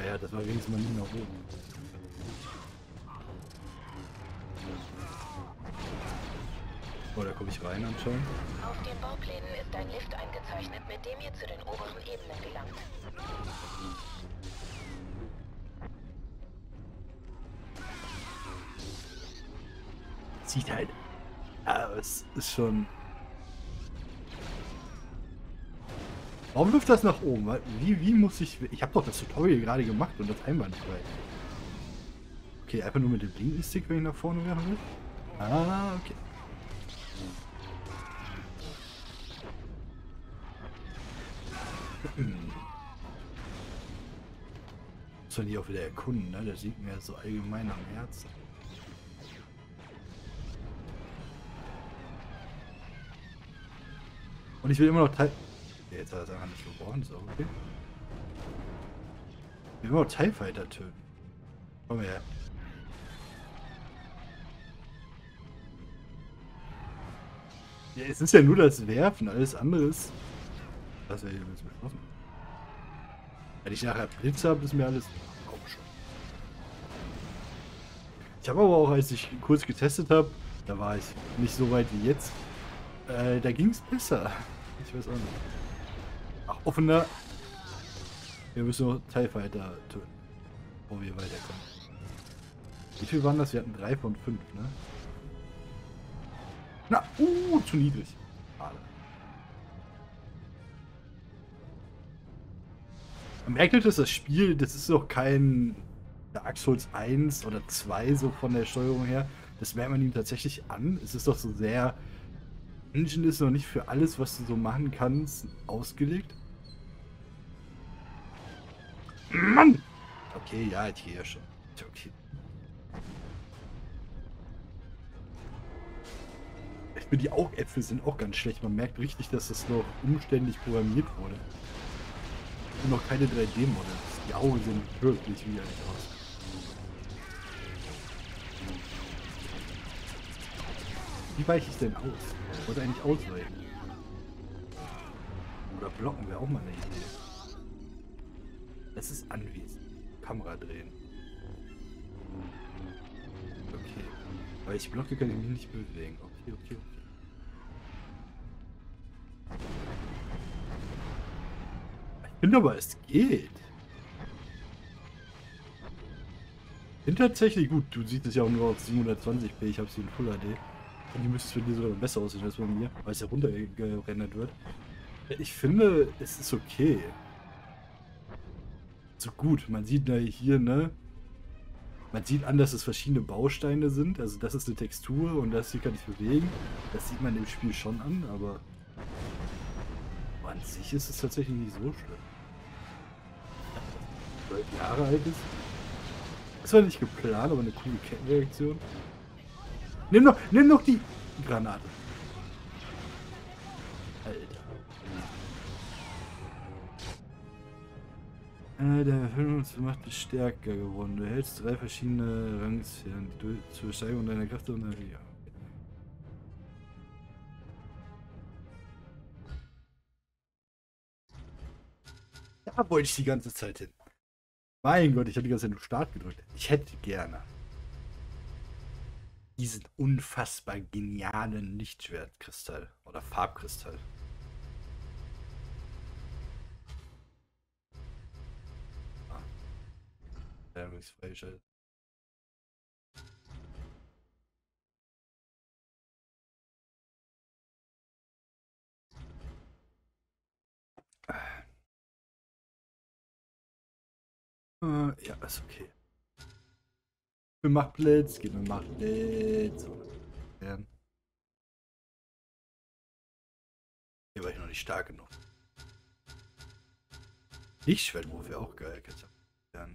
ja, das war wenigstens mal nie nach oben. Oh, da komme ich rein anscheinend. Auf den Bauplänen ist ein Lift eingezeichnet, mit dem ihr zu den oberen Ebenen gelangt. Sieht halt. Aber es ist schon. Warum läuft das nach oben? Wie muss ich. Ich habe doch das Tutorial gerade gemacht und das einwandfrei. Okay, einfach nur mit dem linken Stick, wenn ich nach vorne werfen will. Ah, okay. Muss man die auch wieder erkunden, ne? Das liegt mir so allgemein am Herzen. Und ich will immer noch Teil. Ja, jetzt hat er es einfach nicht gebrochen, ist auch okay. Ich will immer noch TIE Fighter töten. Komm her. Ja, es ist ja nur das Werfen, alles andere ist. Was wäre hier jetzt beschlossen? Wenn ich nachher Blitz habe, ist mir alles. Auch schon. Ich habe aber auch, als ich kurz getestet habe, da war ich nicht so weit wie jetzt. Da ging es besser. Ich weiß auch nicht. Ach, offener. Wir müssen noch TIE Fighter töten, bevor wir weiterkommen. Wie viel waren das? Wir hatten 3 von 5, ne? Na, zu niedrig. Schade. Man merkt halt, dass das Spiel, das ist doch kein Dark Souls 1 oder 2 so von der Steuerung her. Das merkt man ihm tatsächlich an. Es ist doch so sehr... Engine ist noch nicht für alles, was du so machen kannst, ausgelegt. Mann! Okay, ja, ich gehe ja schon. Okay. Ich finde, die Augäpfel sind auch ganz schlecht. Man merkt richtig, dass das noch umständlich programmiert wurde. Und noch keine 3D-Models. Die Augen sehen wirklich widerlich aus. Wie weiche ich denn aus? Ich wollte eigentlich ausweichen. Oder blocken wäre auch mal eine Idee. Es ist anwesend. Kamera drehen. Okay. Weil ich blocke, kann ich mich nicht bewegen. Okay, okay, okay. Ich finde aber, es geht. Ich bin tatsächlich gut. Du siehst es ja auch nur auf 720p. Ich habe es hier in Full HD. Und die müsste es für dir sogar besser aussehen als bei mir, weil es ja runtergerendert wird. Ich finde, es ist okay. So gut. Man sieht da hier, ne? Man sieht an, dass es verschiedene Bausteine sind. Also das ist eine Textur und das hier kann ich bewegen. Das sieht man im Spiel schon an, aber an sich ist es tatsächlich nicht so schlimm. 12 Jahre alt ist. Das war nicht geplant, aber eine coole Kettenreaktion. Nimm noch die Granate. Alter. Der Erfüllungsmacht ist stärker geworden. Du hältst 3 verschiedene Rangsphären, die du zur Steigerung deiner Kraft und ja. Da wollte ich die ganze Zeit hin. Mein Gott, ich habe die ganze Zeit nur Start gedrückt. Ich hätte gerne diesen unfassbar genialen Lichtschwertkristall oder Farbkristall. Ah, der ist freigeschaltet. Ja, ist okay. Gib mir Machtblitz, gib mir Machtblitz. Ja. Hier war ich noch nicht stark genug. Lichtschwertwurf wäre auch geil. Kannst du lernen.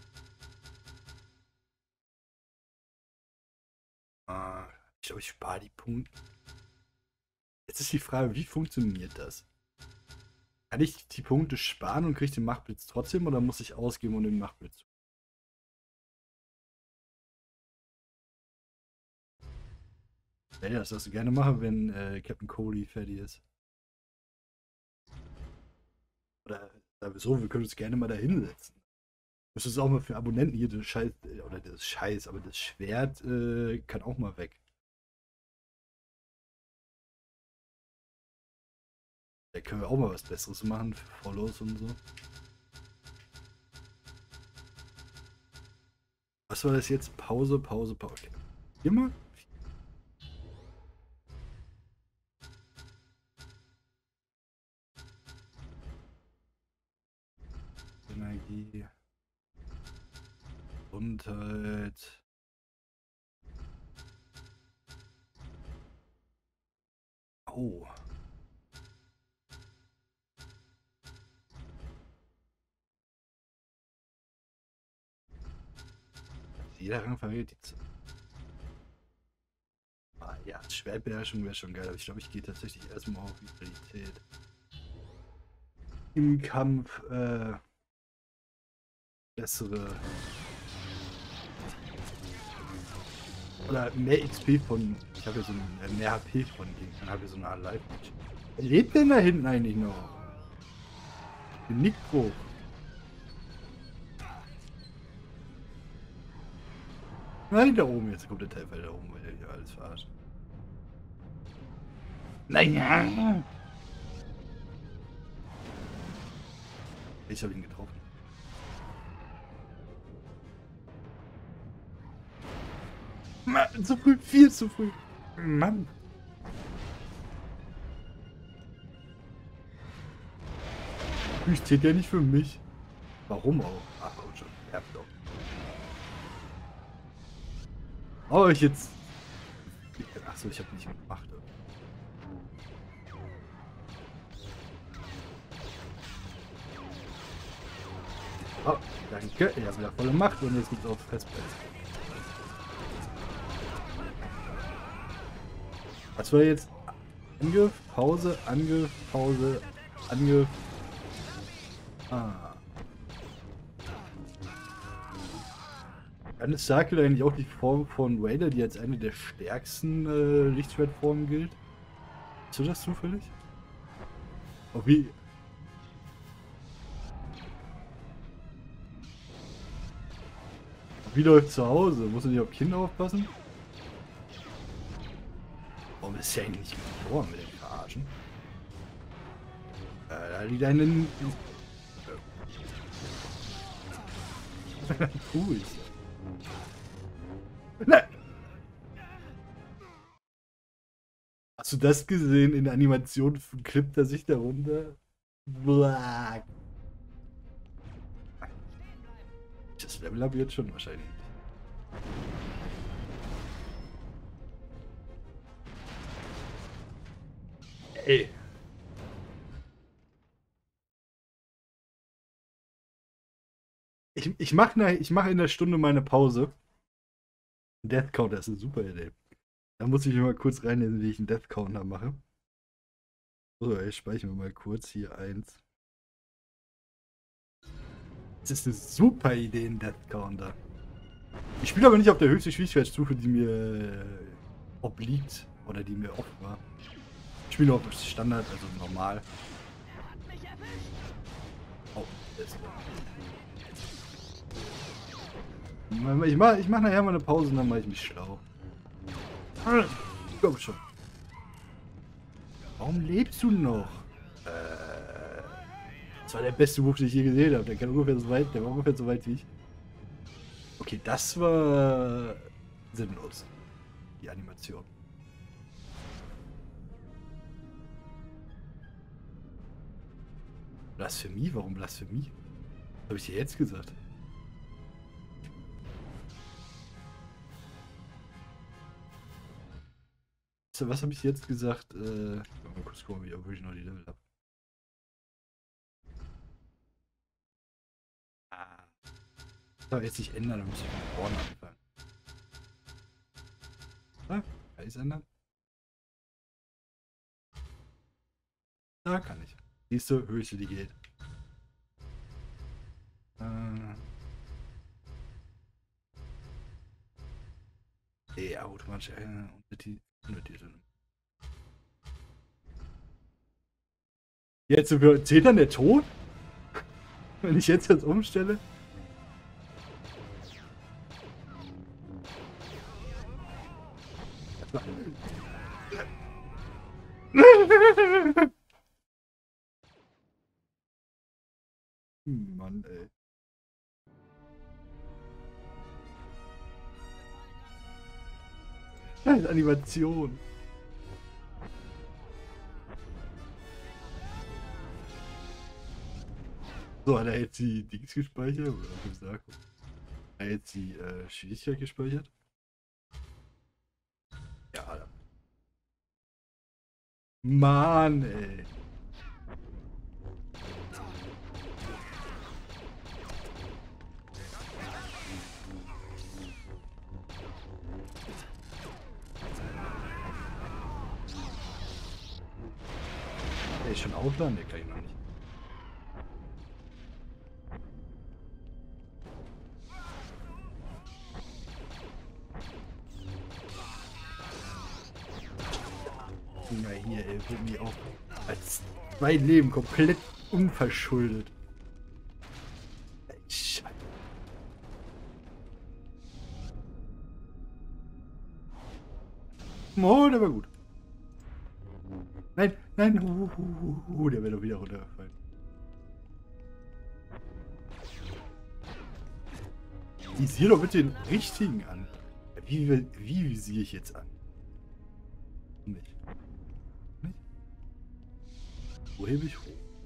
Ich glaube, ich spare die Punkte. Jetzt ist die Frage, wie funktioniert das? Kann ich die Punkte sparen und kriege den Machtblitz trotzdem oder muss ich ausgeben und den Machtblitz? Ja, das darfst du gerne machen, wenn Captain Coley fertig ist. Oder so, wir können uns gerne mal da hinsetzen. Das ist auch mal für Abonnenten hier das Scheiß, oder das Scheiß, aber das Schwert kann auch mal weg. Da können wir auch mal was Besseres machen für Follows und so. Was war das jetzt? Pause, Pause, Pause. Okay. Immer? Energie. Gesundheit. Oh. Jeder Rang verliert die. Ah ja, Schwertbeherrschung wäre schon geil, aber ich glaube, ich gehe tatsächlich erstmal auf Vitalität. Im Kampf bessere. Oder mehr XP von. Ich habe ja so ein mehr HP von Ding. Dann habe ich so eine Art Life. Wer lebt denn da hinten eigentlich noch? Den Nickbruch. Nein, da oben. Jetzt kommt der Teilfall da oben, weil der hier alles verarscht. Nein! Ich habe ihn getroffen. Mann, zu früh, viel zu früh. Mann. Du steht ja nicht für mich. Warum auch? Ach, komm schon. Ja, doch. Oh, ich jetzt. Achso, ich habe nicht gemacht. Oh, danke. Ich habe wieder volle Macht und jetzt gibt's auch Festplatte. Was war jetzt? Angriff, Pause, Angriff, Pause, Angriff. Ah. Kann es Circle eigentlich auch die Form von Raider, die als eine der stärksten Lichtschwertformen gilt? Weißt du das zufällig? Oh, wie? Wie läuft zu Hause? Muss man nicht auf Kinder aufpassen? Warum ist ja eigentlich nicht geboren mit den Verarschen? Da liegt einen. Cool. Nein! Hast du das gesehen in der Animation? Klippt er sich da runter? Blah. Das Level habe ich jetzt schon wahrscheinlich. Ey. Ich mache in der Stunde meine Pause. Death Counter ist eine super Idee. Da muss ich mal kurz reinlesen, wie ich einen Death Counter mache. So, ich speichere mal kurz hier eins. Das ist eine super Idee, ein Death Counter. Ich spiele aber nicht auf der höchsten Schwierigkeitsstufe, die mir obliegt oder die mir offen war. Ich spiele auf Standard, also normal. Oh, das ist ich mach nachher mal eine Pause und dann mache ich mich schlau. Komm schon. Warum lebst du noch? Das war der beste Wurf, den ich je gesehen habe. Der war ungefähr so weit wie ich. Okay, das war sinnlos. Die Animation. Blasphemie? Warum Blasphemie? Was habe ich dir jetzt gesagt? Was habe ich jetzt gesagt? Mal kurz gucken, wie ich noch die Level habe. Ah. Das soll jetzt nicht ändern, dann muss ich von vorne anfangen. Ah, kann ich es ändern? Da kann ich. Siehst du, höchste die geht. Ja, automatisch Untertitel. Jetzt zählt dann der Ton? Wenn ich jetzt umstelle? Mann, ey. Scheiß Animation. So, hat er jetzt die Dings gespeichert? Oder was gesagt? Hat er jetzt die Schwierigkeit gespeichert? Ja, Alter. Mann, ey. Der ist schon Outland, der kann ich noch nicht. Ja, hier, ey, wird mir auch als 2 Leben komplett unverschuldet. Ey, Scheiße. Oh, der war gut. Nein, nein, der wäre doch wieder runtergefallen. Visier doch bitte den richtigen an. Wie visiere ich jetzt an? Nicht. Nicht? Wo hebe ich hoch?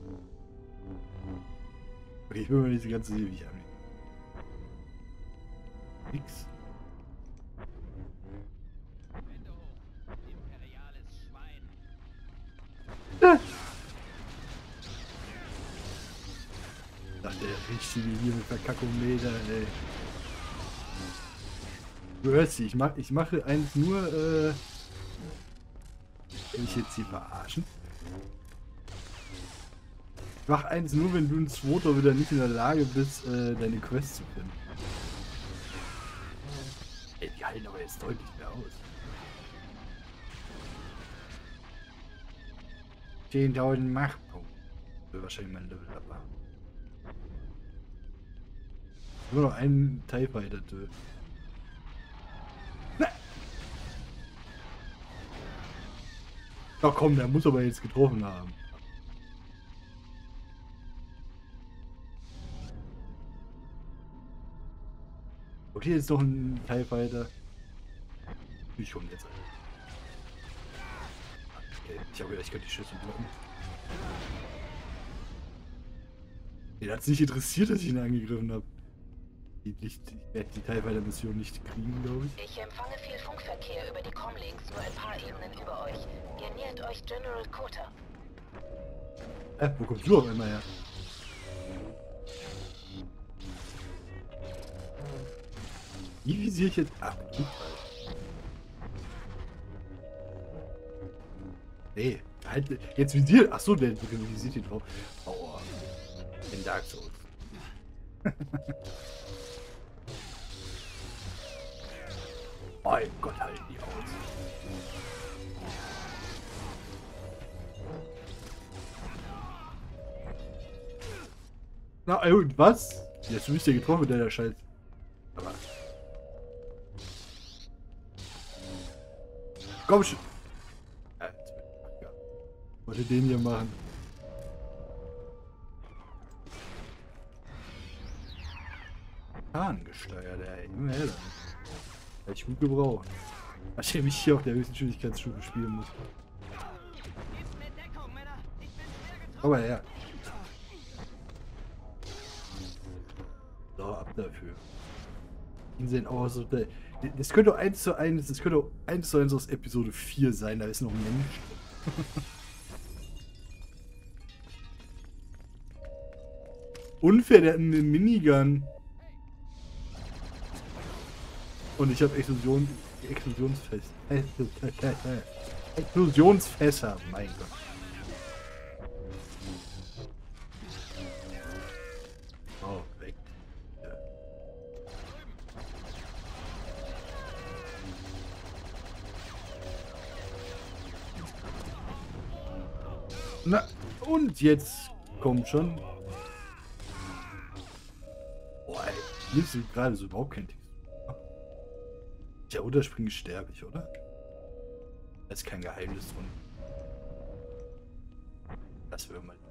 Okay, ich will mal diese ganze Serie nicht annehmen. Nix. Ach, der richtige hier mit Verkackung Leder, ey. Du hörst sie, ich mache eins nur, will ich jetzt hier verarschen? Ich mache eins nur, wenn du ein zweiter wieder nicht in der Lage bist, deine Quest zu finden. Ey, die halten aber jetzt deutlich mehr aus. 10.000 Machtpunkte. Will wahrscheinlich mein Level ab haben. Nur noch einen TIE Fighter töten. Ach komm, der muss aber jetzt getroffen haben. Okay, jetzt noch ein TIE Fighter. Wie schon jetzt. Okay, ich habe gedacht, ich könnte die Schüsse blocken. Den hat es nicht interessiert, dass ich ihn angegriffen habe. Ich werde die TIE Fighter Mission nicht kriegen, glaube ich. Ich empfange viel Funkverkehr über die Comlinks, nur ein paar Ebenen über euch. Ihr nähert euch General Kota. Wo kommst du auf einmal her? Wie visiere ich jetzt ab? Nee, halt, jetzt visiert. Achso, der visiert hier drauf. Aua. In Dark Souls. Mein Gott, halten die aus. Na, und was? Jetzt bin ich ja getroffen mit deiner Scheiß. Aber. Komm schon. Ja. Wollte den hier machen. Gesteuert, ey. Immer her damit. Hätte ich gut gebraucht. Nachdem ich hier auf der höchsten Schwierigkeitsstufe spielen muss. Aber ja. So, ab dafür. Die sehen auch so. Das könnte auch 1:1, das könnte auch 1:1 aus Episode 4 sein, da ist noch ein Mensch drin. Unfair, der hat eine Minigun. Und ich habe Explosionsfässer, mein Gott. Oh, weg. Ja. Na, und jetzt kommt schon. Boah, ey, hier ist gerade so überhaupt kein Text. Ja, runterspringen sterbe ich, oder? Da ist kein Geheimnis drin. Das will man.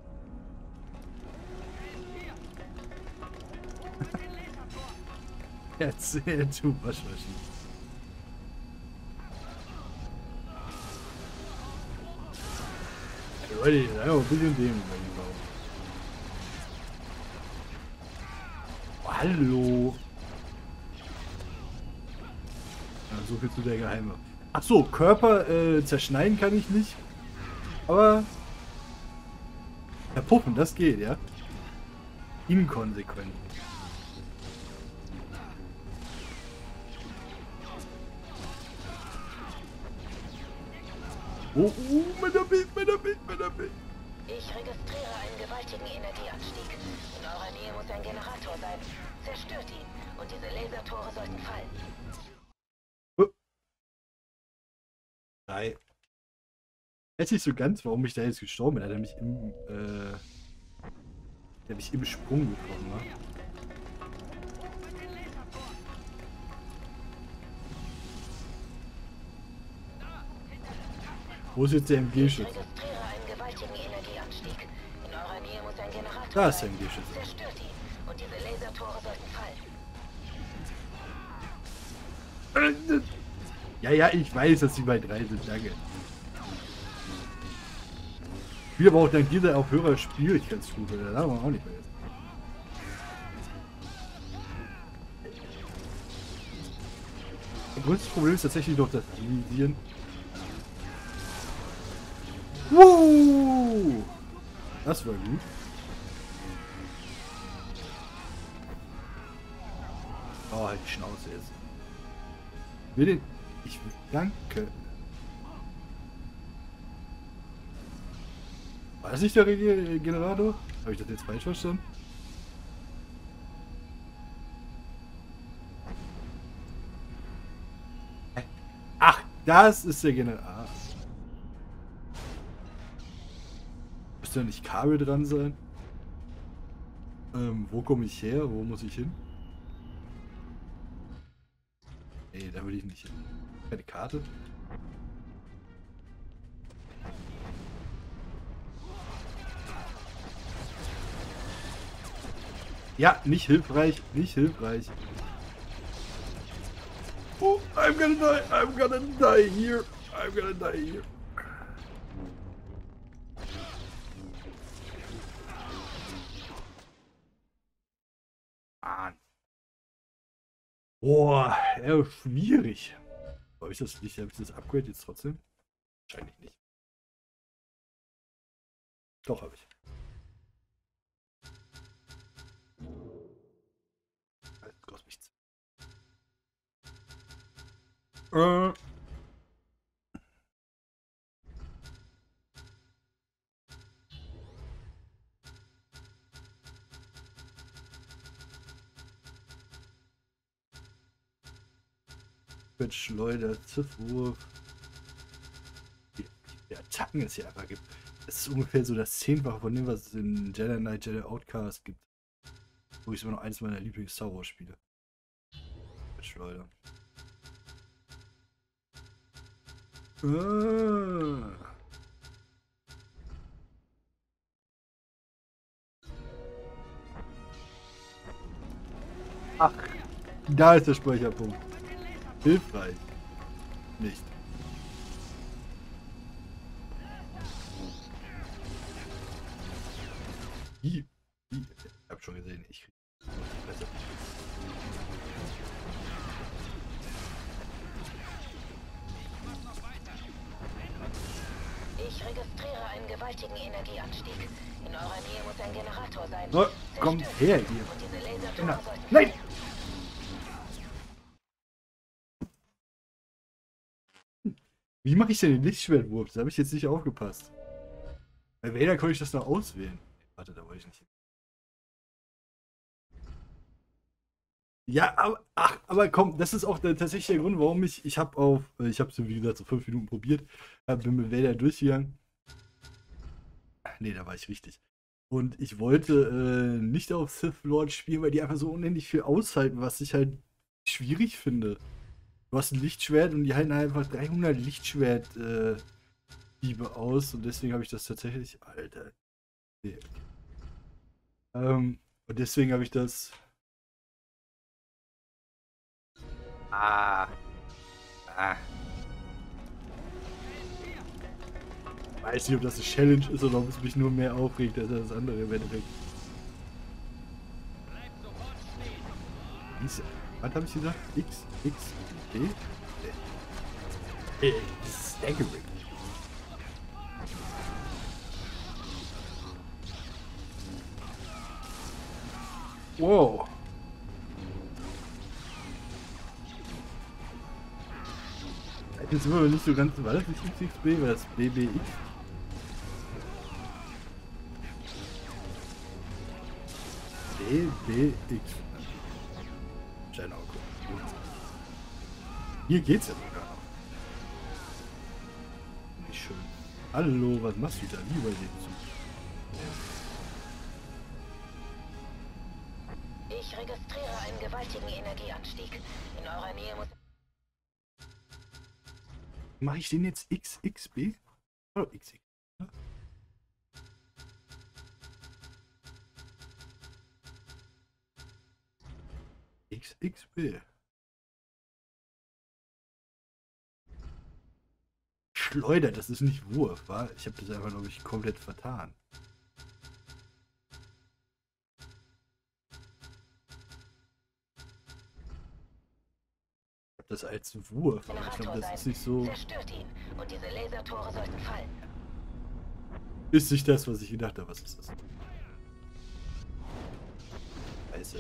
Erzähl du Waschmaschine. Leute, da ein bisschen dem. Oh, hallo. Ja, so viel zu der Geheime. Ach so, Körper zerschneiden kann ich nicht. Aber verpuffen, das geht, ja. Inkonsequent. Oh, meiner Bild. Ich registriere einen gewaltigen Energieanstieg. In eurer Nähe muss ein Generator sein. Zerstört ihn und diese Lasertore sollten fallen. Drei. Weiß nicht so ganz, warum ich da jetzt gestorben bin. Er hat mich im Sprung getroffen, ne? Wo ist jetzt der MG-Schütze? Ich registriere einen gewaltigen Energieanstieg. In eurer Nähe muss ein Generator Da ist der sein. MG-Schütze. Zerstört ihn und diese Lasertore sollten fallen. Ja, ich weiß, dass sie bei 3 sind. Danke. Wie aber auch dank dieser auf höherer Schwierigkeitsstufe. Da darf man auch nicht vergessen. Das größte Problem ist tatsächlich doch das Dividieren. Das war gut. Oh, halt die Schnauze jetzt. Will den. Ich danke. War das nicht der Generator? Habe ich das jetzt falsch verstanden? Ach, das ist der Generator. Müsste da nicht Kabel dran sein? Wo komme ich her? Wo muss ich hin? Nee, da will ich nicht hin. Keine Karte? Ja, nicht hilfreich, nicht hilfreich. Oh, I'm gonna die here. Mann. Boah, ja, schwierig. Habe ich das nicht? Habe ich das Upgrade jetzt trotzdem? Wahrscheinlich nicht. Doch, habe ich. Das kostet nichts. Schleuder, Ziffwurf. Die Attacken es hier einfach gibt. Das ist ungefähr so das 10-fache von dem, was es in Jedi Knight, Jedi Outcast gibt. Wo ich immer noch eins meiner Lieblings-Star Wars Spiele. Schleuder. Ach, da ist der Speicherpunkt. Hilfreich. Nicht. Ich hab schon gesehen, ich krieg besser. Ich registriere einen gewaltigen Energieanstieg. In eurer Nähe muss ein Generator sein. Oh, komm her hier. Und diese Lasertore sollten Nein! fallen. Wie mache ich denn den Lichtschwertwurf? Da habe ich jetzt nicht aufgepasst. Bei Vader konnte ich das noch auswählen. Warte, da wollte ich nicht hin. Ja, aber komm, das ist auch tatsächlich der Grund, warum ich habe es wie gesagt so 5 Minuten probiert, bin mit Vader durchgegangen. Nee, da war ich richtig. Und ich wollte nicht auf Sith Lord spielen, weil die einfach so unendlich viel aushalten, was ich halt schwierig finde. Du hast ein Lichtschwert und die halten einfach 300 Lichtschwert Diebe aus und deswegen habe ich das tatsächlich. Alter. Nee. Und deswegen habe ich das. Ah. Ah. Weiß nicht, ob das eine Challenge ist oder ob es mich nur mehr aufregt als das andere im Endeffekt. Was habe ich gesagt? X, X, D? Staggering. Wow. Jetzt sind wir nicht so ganz. War das nicht XXB? War das BBX? BBX. Scheinbar auch gut. Hier geht's ja sogar noch. Wie schön. Hallo, was machst du da? Wie überlebst du? Ich registriere einen gewaltigen Energieanstieg. In eurer Nähe muss... Mache ich den jetzt XXB? Oh, XX. XXB. Schleudert, das ist nicht Wurf, wa? Ich habe das einfach, glaube ich, komplett vertan. Ich habe das als Wurf, aber ich glaube, das ist nicht so... Zerstört ihn und diese Lasertore sollten fallen. Ist nicht das, was ich gedacht habe. Was ist das? Scheiße.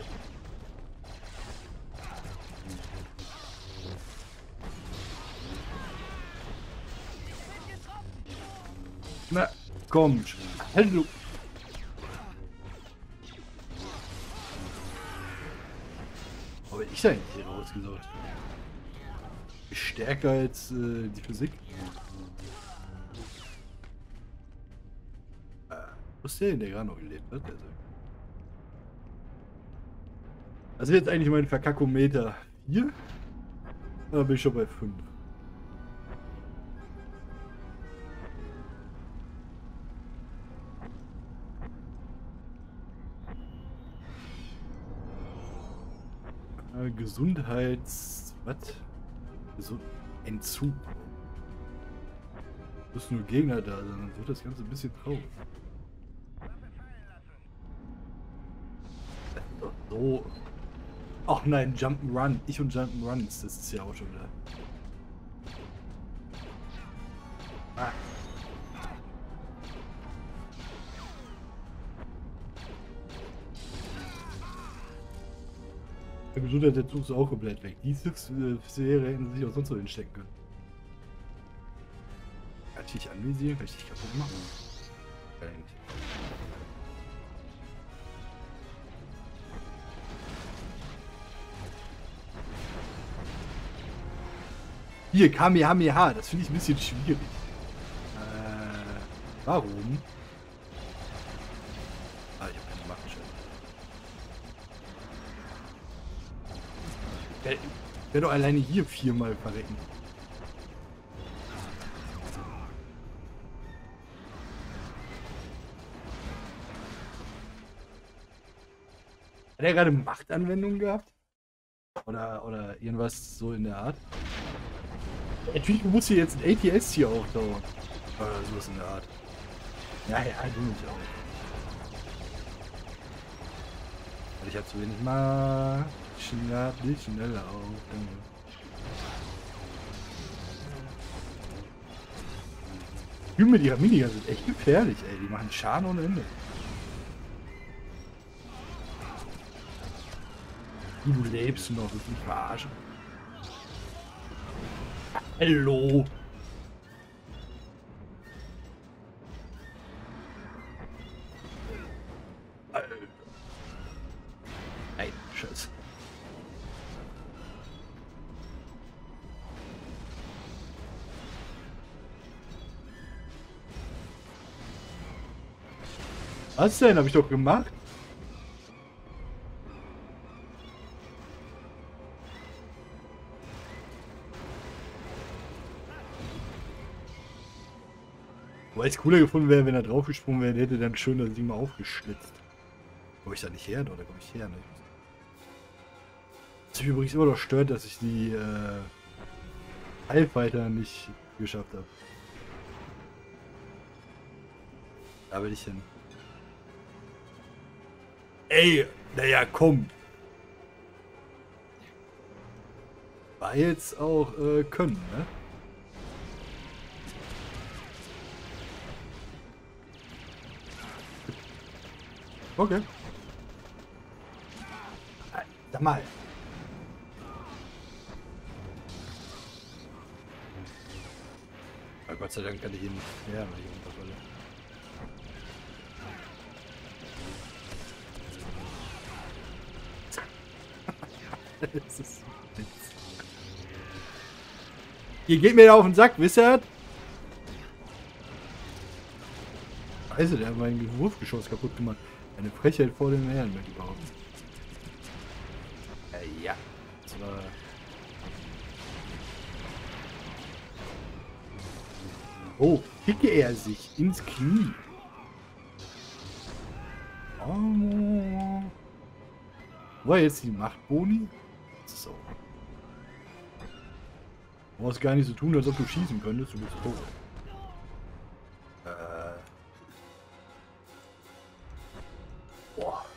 Na, komm. Hallo. Aber ich eigentlich hier rausgesucht. Stärker als die Physik. Wo ist der denn, der gerade noch gelebt hat? Also jetzt eigentlich mein Verkackometer 4. Da bin ich schon bei 5. Gesundheits... Was? Entzug. Du bist nur Gegner da, dann wird das Ganze ein bisschen traurig. So. Ach nein, Jump'n'Run. Ich und Jump'n'Runs, das ist ja auch schon wieder. Ah. Der Gesundheit der Zug ist auch komplett weg. Die Serie hätten sich auch sonst so hinstecken können. Kann ich dich anvisieren? Kann ich dich kaputt machen? Kann ich nicht. Hier, Kamehameha, das finde ich ein bisschen schwierig. Warum? Ah, ich habe keine Machenschein. Ich werde doch alleine hier 4-mal verrecken. Hat er gerade Machtanwendungen gehabt? Oder irgendwas so in der Art? Natürlich muss hier jetzt ein ATS hier auftauchen. Oder sowas in der Art. Ja, du mich auch. Weil ich habe zu wenig mal. Schneller auf. Die mit ihrer Minigun sind echt gefährlich, ey. Die machen Schaden ohne Ende. Du lebst noch, willst mich verarschen. Hallo. Nein, Scheiße. Was denn? Hab ich doch gemacht. Weil es cooler gefunden wäre, wenn er draufgesprungen wäre, hätte dann schön das Ding mal aufgeschlitzt. Komme ich da nicht her, oder komme ich her? Ne? Was mich übrigens immer noch stört, dass ich die Heilfighter nicht geschafft habe. Da will ich hin. Ey, naja, komm. War jetzt auch können, ne? Okay. Sag mal. Aber Gott sei Dank kann ich ihn nicht mehr, weil ich unterfalle. Das ist Witz. Ihr geht mir ja auf den Sack, wisst ihr? Scheiße, der hat mein Wurfgeschoss kaputt gemacht. Eine Frechheit vor dem Herrn, möchte ich behaupten. Ja. Das war... Oh, kicke er sich ins Knie. Oh. War jetzt die Machtboni? Das ist auch... Du brauchst gar nicht so tun, als ob du schießen könntest. Du bist tot. Boah.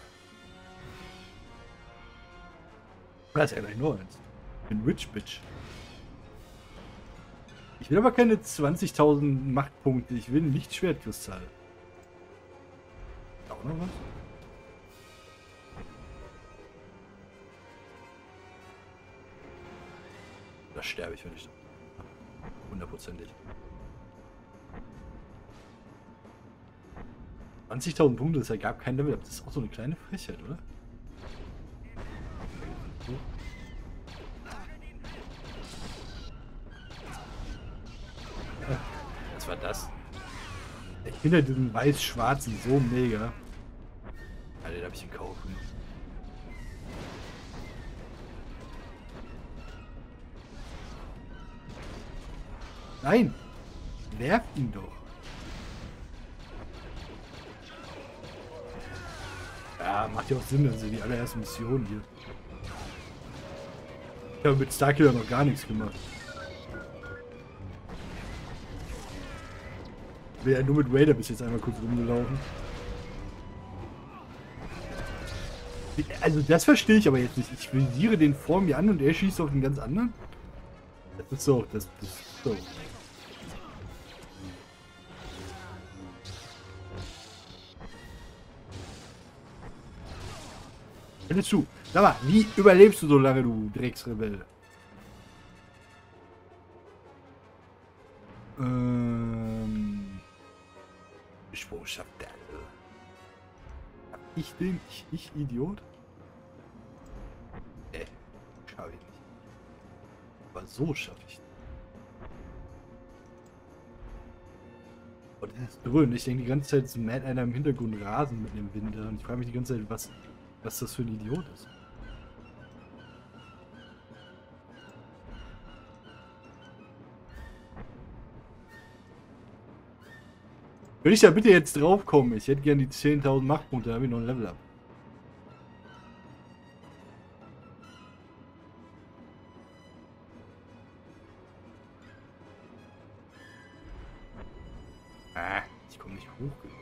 Das ist ja gleich nur eins. Ich bin Rich Bitch. Ich will aber keine 20.000 Machtpunkte. Ich will ein Lichtschwertkristall. Auch noch was? Da sterbe ich, wenn ich... Hundertprozentig. 20.000 Punkte, das ergab kein Level. Das ist auch so eine kleine Frechheit, oder? So. Was war das? Ich finde diesen weiß-schwarzen so mega. Alter, den hab ich im Kauf. Nein! Werf ihn doch! Ja, macht ja auch Sinn, das ist ja die allererste Mission hier. Ich habe mit Starkiller noch gar nichts gemacht. Ich bin ja nur mit Raider bis jetzt einmal kurz rumgelaufen. Also das verstehe ich aber jetzt nicht. Ich visiere den vor mir an und er schießt auf den ganz anderen? Das ist so, das ist so. Hör zu. Sag mal, wie überlebst du so lange, du Drecksrebell? Sprung schafft der. Hab ich den? Ich Idiot? Schaffe ich nicht. Aber so schaffe ich. Und das ist dröhnen. Ich denke die ganze Zeit, es mäht einer im Hintergrund Rasen mit dem Wind. Und ich frage mich die ganze Zeit, was das für ein Idiot ist. Würde ich da bitte jetzt drauf kommen? Ich hätte gern die 10.000 Machtpunkte, da habe ich noch ein Level up. Ich komme nicht hoch genug.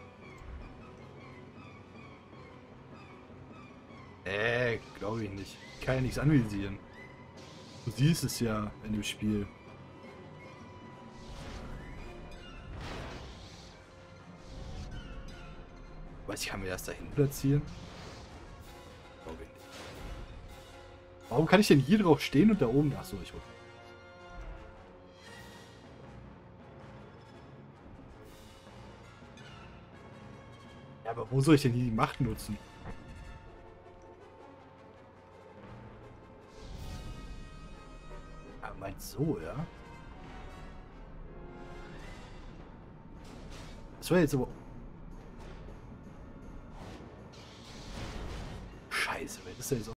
Glaube ich nicht. Ich kann ja nichts anvisieren. Du siehst es ja in dem Spiel. Weiß ich, kann mir das dahin platzieren? Glaube ich nicht. Warum kann ich denn hier drauf stehen und da oben? Achso, ich wollte. Ja, aber wo soll ich denn hier die Macht nutzen? Ah, meinst so, ja? Das war jetzt aber... Scheiße, wer ist denn jetzt